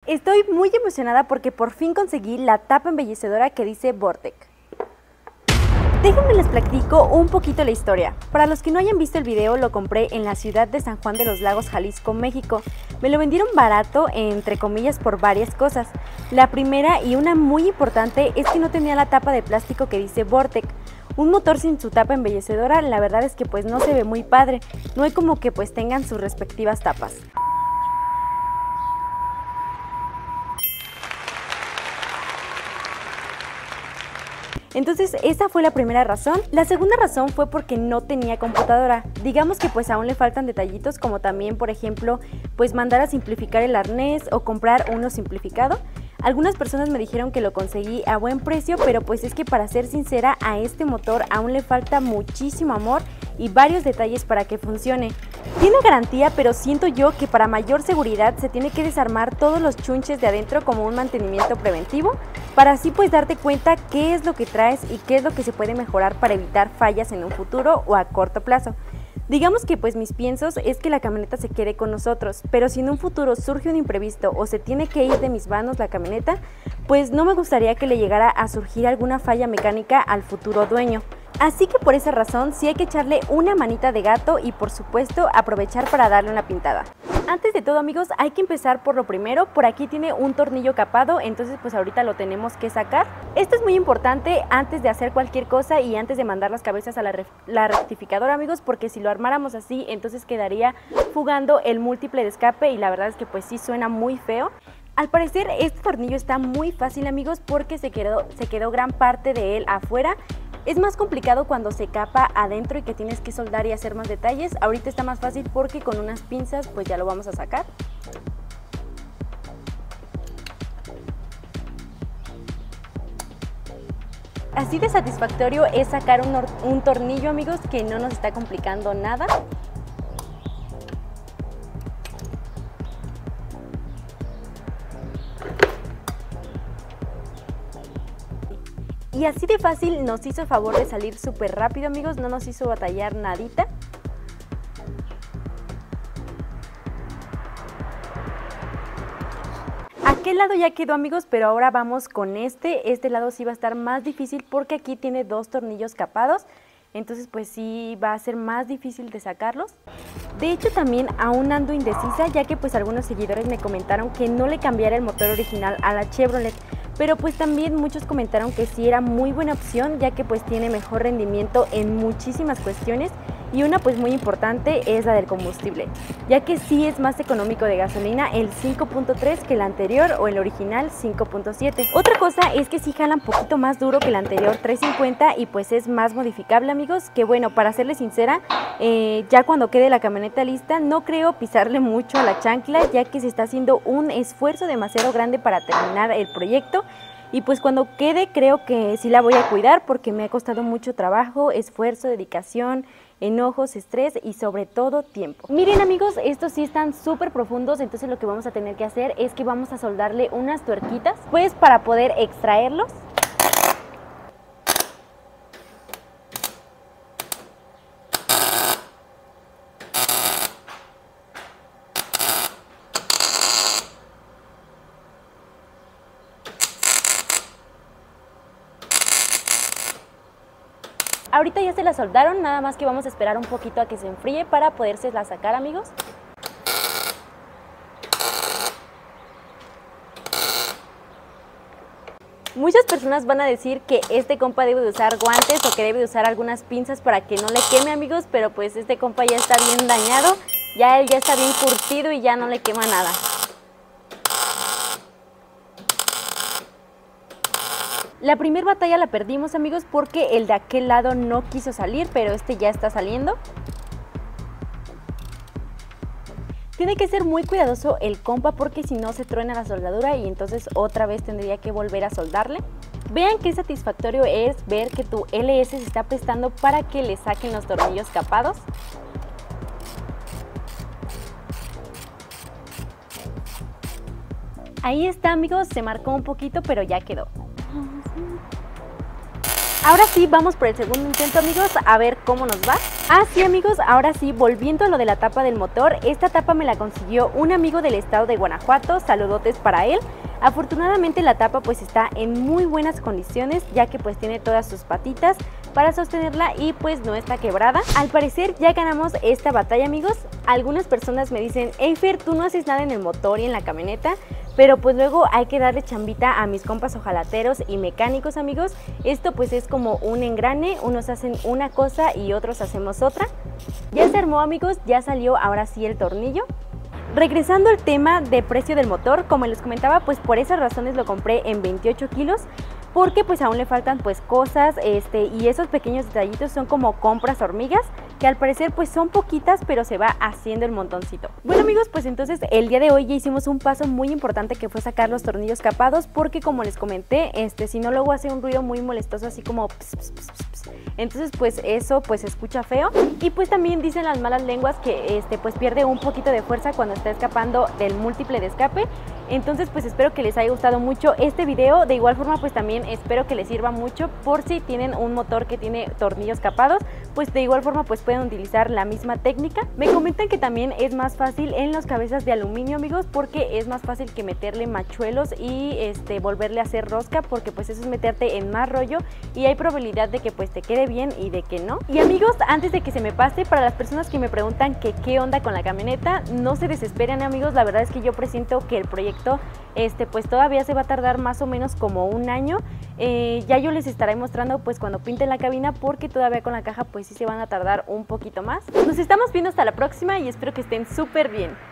Estoy muy emocionada porque por fin conseguí la tapa embellecedora que dice Vortec. Déjenme les platico un poquito la historia. Para los que no hayan visto el video, lo compré en la ciudad de San Juan de los Lagos, Jalisco, México. Me lo vendieron barato, entre comillas, por varias cosas. La primera y una muy importante es que no tenía la tapa de plástico que dice Vortec. Un motor sin su tapa embellecedora, la verdad es que pues no se ve muy padre. No hay como que pues tengan sus respectivas tapas. Entonces esa fue la primera razón. La segunda razón fue porque no tenía computadora. Digamos que pues aún le faltan detallitos, como también por ejemplo pues mandar a simplificar el arnés o comprar uno simplificado. Algunas personas me dijeron que lo conseguí a buen precio, pero pues es que para ser sincera, a este motor aún le falta muchísimo amor y varios detalles para que funcione. Tiene garantía, pero siento yo que para mayor seguridad se tiene que desarmar todos los chunches de adentro como un mantenimiento preventivo, para así pues darte cuenta qué es lo que traes y qué es lo que se puede mejorar para evitar fallas en un futuro o a corto plazo. Digamos que pues mis piensos es que la camioneta se quede con nosotros, pero si en un futuro surge un imprevisto o se tiene que ir de mis manos la camioneta, pues no me gustaría que le llegara a surgir alguna falla mecánica al futuro dueño. Así que por esa razón sí hay que echarle una manita de gato y por supuesto aprovechar para darle una pintada. Antes de todo amigos, hay que empezar por lo primero. Por aquí tiene un tornillo capado, entonces pues ahorita lo tenemos que sacar. Esto es muy importante antes de hacer cualquier cosa y antes de mandar las cabezas a la rectificadora amigos, porque si lo armáramos así entonces quedaría fugando el múltiple de escape y la verdad es que pues sí suena muy feo. Al parecer este tornillo está muy fácil amigos porque se quedó gran parte de él afuera. Es más complicado cuando se capa adentro y que tienes que soldar y hacer más detalles. Ahorita está más fácil porque con unas pinzas pues ya lo vamos a sacar. Así de satisfactorio es sacar un tornillo amigos, que no nos está complicando nada. Y así de fácil nos hizo favor de salir súper rápido amigos, no nos hizo batallar nadita. Aquel lado ya quedó amigos, pero ahora vamos con este lado sí va a estar más difícil porque aquí tiene dos tornillos capados, entonces pues sí va a ser más difícil de sacarlos. De hecho también aún ando indecisa, ya que pues algunos seguidores me comentaron que no le cambiara el motor original a la Chevrolet, pero pues también muchos comentaron que sí era muy buena opción, ya que pues tiene mejor rendimiento en muchísimas cuestiones y una pues muy importante es la del combustible, ya que sí es más económico de gasolina el 5.3 que el anterior o el original 5.7. Otra cosa es que sí jala un poquito más duro que el anterior 350 y pues es más modificable amigos, que bueno, para serles sincera, ya cuando quede la camioneta lista no creo pisarle mucho a la chancla, ya que se está haciendo un esfuerzo demasiado grande para terminar el proyecto. Y pues cuando quede creo que sí la voy a cuidar porque me ha costado mucho trabajo, esfuerzo, dedicación, enojos, estrés y sobre todo tiempo. Miren amigos, estos sí están súper profundos, entonces lo que vamos a tener que hacer es que vamos a soldarle unas tuerquitas pues para poder extraerlos. Ahorita ya se la soldaron, nada más que vamos a esperar un poquito a que se enfríe para podérselas sacar amigos. Muchas personas van a decir que este compa debe de usar guantes o que debe de usar algunas pinzas para que no le queme amigos, pero pues este compa ya está bien dañado, él ya está bien curtido y ya no le quema nada. La primera batalla la perdimos amigos porque el de aquel lado no quiso salir, pero este ya está saliendo. Tiene que ser muy cuidadoso el compa porque si no se truena la soldadura y entonces otra vez tendría que volver a soldarle. Vean qué satisfactorio es ver que tu LS se está prestando para que le saquen los tornillos capados. Ahí está amigos, se marcó un poquito pero ya quedó. Ahora sí, vamos por el segundo intento, amigos, a ver cómo nos va. Ah, sí, amigos, ahora sí, volviendo a lo de la tapa del motor, esta tapa me la consiguió un amigo del estado de Guanajuato, saludotes para él. Afortunadamente la tapa pues está en muy buenas condiciones, ya que pues tiene todas sus patitas para sostenerla y pues no está quebrada. Al parecer ya ganamos esta batalla, amigos. Algunas personas me dicen, hey Fer, tú no haces nada en el motor y en la camioneta, pero pues luego hay que darle chambita a mis compas ojalateros y mecánicos, amigos. Esto pues es como un engrane, unos hacen una cosa y otros hacemos otra. Ya se armó, amigos, ya salió ahora sí el tornillo. Regresando al tema de precio del motor, como les comentaba, pues por esas razones lo compré en 28 kilos, porque pues aún le faltan pues cosas, y esos pequeños detallitos son como compras hormigas, que al parecer pues son poquitas, pero se va haciendo el montoncito. Bueno, amigos, pues entonces el día de hoy ya hicimos un paso muy importante, que fue sacar los tornillos capados, porque como les comenté, si no, luego hace un ruido muy molestoso, así como ps, ps, ps, ps. Entonces pues eso pues se escucha feo, y pues también dicen las malas lenguas que pues pierde un poquito de fuerza cuando está escapando del múltiple de escape. Entonces pues espero que les haya gustado mucho este video. De igual forma pues también espero que les sirva mucho por si tienen un motor que tiene tornillos capados, pues de igual forma pues pueden utilizar la misma técnica. Me comentan que también es más fácil en las cabezas de aluminio, amigos, porque es más fácil que meterle machuelos y volverle a hacer rosca, porque pues eso es meterte en más rollo y hay probabilidad de que pues te quede bien y de que no. Y amigos, antes de que se me pase, para las personas que me preguntan que qué onda con la camioneta, no se desesperen, amigos. La verdad es que yo presiento que el proyecto pues todavía se va a tardar más o menos como un año. Ya yo les estaré mostrando pues cuando pinten la cabina, porque todavía con la caja pues sí se van a tardar un poquito más. Nos estamos viendo hasta la próxima y espero que estén súper bien.